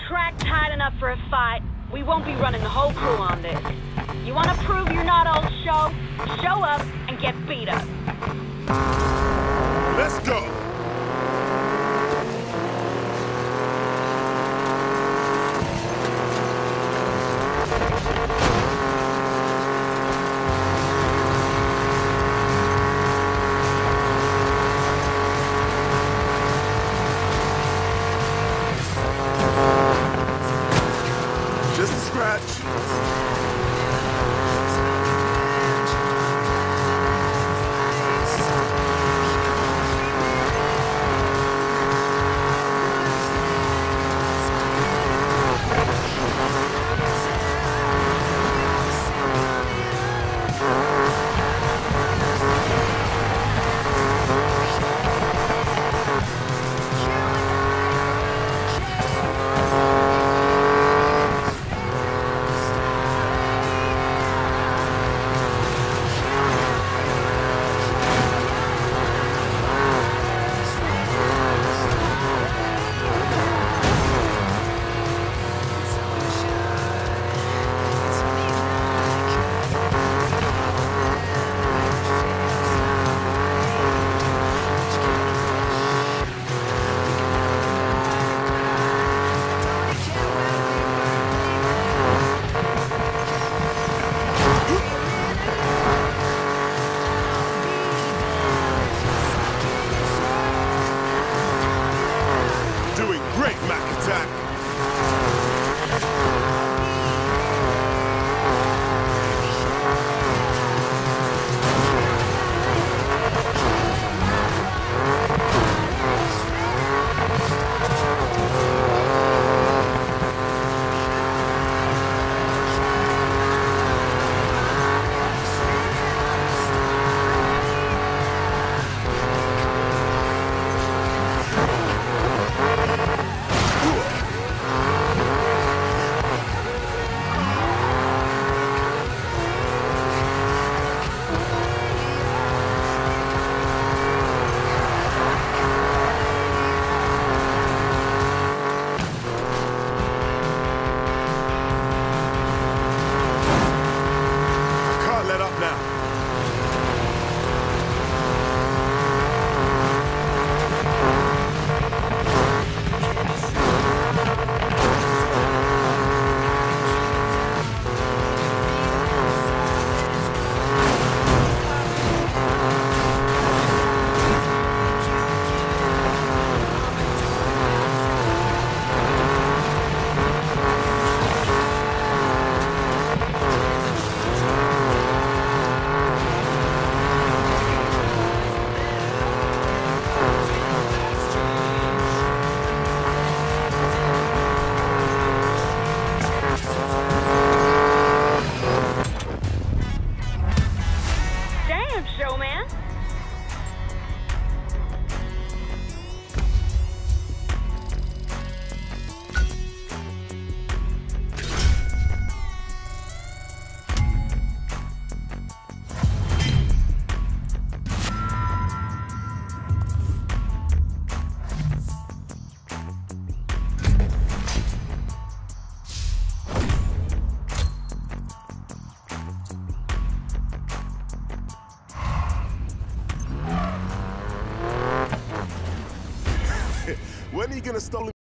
track tight enough for a fight, we won't be running the whole crew on this. You want to prove you're not all show? Show up and get beat up. Let's go! Just a scratch. Doing great, Mac Attack. Let up now. Showman. When are you gonna stop?